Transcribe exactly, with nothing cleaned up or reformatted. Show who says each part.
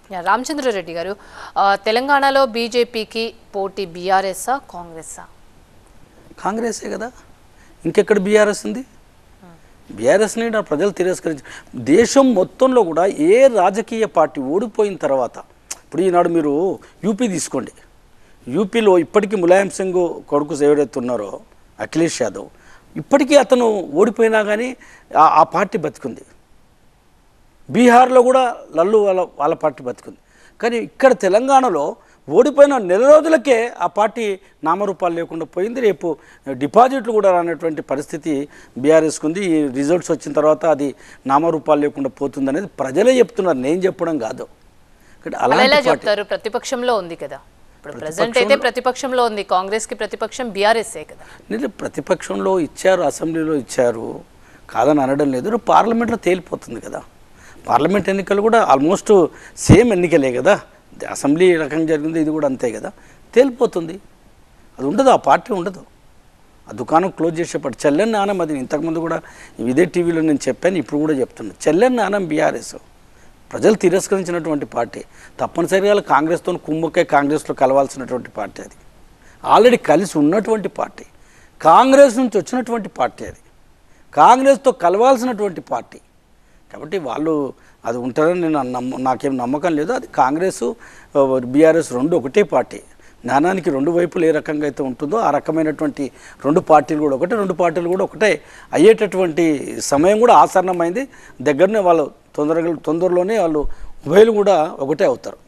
Speaker 1: రామచంద్రారెడ్డి గారు, తెలంగాణలో బీజేపీకి పోటీ బీఆర్ఎస్సా కాంగ్రెస్సా?
Speaker 2: కాంగ్రెసే కదా, ఇంకెక్కడ బీఆర్ఎస్ ఉంది? బీఆర్ఎస్ని ప్రజలు తిరస్కరించారు. దేశం మొత్తంలో కూడా ఏ రాజకీయ పార్టీ ఓడిపోయిన తర్వాత, ఇప్పుడు ఈనాడు మీరు యూపీ తీసుకోండి, యూపీలో ఇప్పటికీ ములాయం సింగ్ కొడుకు ఎవరైతే ఉన్నారో అఖిలేష్ యాదవ్, ఇప్పటికీ అతను ఓడిపోయినా కానీ ఆ పార్టీ బతికుంది. బీహార్లో కూడా లల్లు వాళ్ళ వాళ్ళ పార్టీ బతికుంది. కానీ ఇక్కడ తెలంగాణలో ఓడిపోయిన నెల రోజులకే ఆ పార్టీ నామరూపాలు లేకుండా పోయింది. రేపు డిపాజిట్లు కూడా రానటువంటి పరిస్థితి బీఆర్ఎస్కి ఉంది. ఈ రిజల్ట్స్ వచ్చిన తర్వాత అది నామరూపాలు లేకుండా పోతుంది అనేది ప్రజలే చెప్తున్నారు, నేను చెప్పడం కాదు.
Speaker 1: అలా చెప్తారు, ప్రతిపక్షంలో ఉంది కదా ఇప్పుడు, ప్రెజెంట్ అయితే ప్రతిపక్షంలో ఉంది, కాంగ్రెస్కి ప్రతిపక్షం బీఆర్ఎస్ఏ కదా.
Speaker 2: నేను ప్రతిపక్షంలో ఇచ్చారు, అసెంబ్లీలో ఇచ్చారు, కాదని అనడం లేదు. పార్లమెంట్లో తేలిపోతుంది కదా. పార్లమెంట్ ఎన్నికలు కూడా ఆల్మోస్ట్ సేమ్ ఎన్నికలే కదా, అసెంబ్లీ రకంగా జరిగింది, ఇది కూడా అంతే కదా, తేలిపోతుంది. అది ఉండదు, ఆ పార్టీ ఉండదు. ఆ దుకాణం క్లోజ్ చేసేపాటు చెల్లెని నానం, అది ఇంతకుముందు కూడా ఇదే టీవీలో నేను చెప్పాను, ఇప్పుడు కూడా చెప్తున్నాను. చెల్లెని నానం బీఆర్ఎస్ ప్రజలు తిరస్కరించినటువంటి పార్టీ. తప్పనిసరిగా కాంగ్రెస్తో కుమ్మకే కాంగ్రెస్లో కలవాల్సినటువంటి పార్టీ అది. ఆల్రెడీ కలిసి ఉన్నటువంటి పార్టీ, కాంగ్రెస్ నుంచి వచ్చినటువంటి పార్టీ అది, కాంగ్రెస్తో కలవాల్సినటువంటి పార్టీ. కాబట్టి వాళ్ళు అది ఉంటారని నేను నమ్మ నాకేం నమ్మకం లేదు. అది కాంగ్రెస్ బీఆర్ఎస్ రెండు ఒకటే పార్టీ. జ్ఞానానికి రెండు వైపులు ఏ రకంగా అయితే ఉంటుందో ఆ రకమైనటువంటి రెండు పార్టీలు కూడా ఒకటే, రెండు పార్టీలు కూడా ఒకటే అయ్యేటటువంటి సమయం కూడా ఆసన్నమైంది. దగ్గరనే వాళ్ళు తొందరగా తొందరలోనే వాళ్ళు ఉభయలు కూడా ఒకటే అవుతారు.